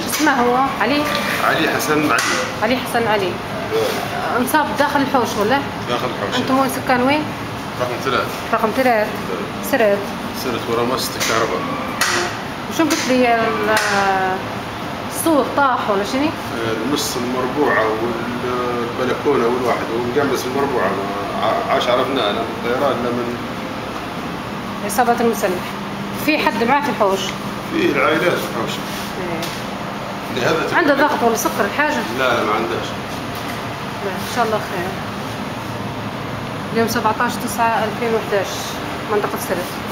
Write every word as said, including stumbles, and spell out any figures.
اسمه هو علي؟ علي حسن علي. علي حسن علي. انصاب داخل الحوش ولا؟ داخل الحوش. انتم وين سكان وين؟ رقم ثلاث. رقم ثلاث. سرت. سرت ورا مؤسسة الكهرباء. وشو قلت لي السور طاح ولا شنو؟ النص المربوعة والبلكونة والواحد ومقمص المربوعة عاش عرفناه لا من الطيران لا من عصابات المسلح. في حد معاه في الحوش؟ في العائلات في الحوش. ايه. عنده ضغط ولا سكر الحاجة؟ لا لا ما عندهاش. لا ان شاء الله خير. اليوم سبعة عشر تسعة ألفين وإحدى عشر منطقة سرت.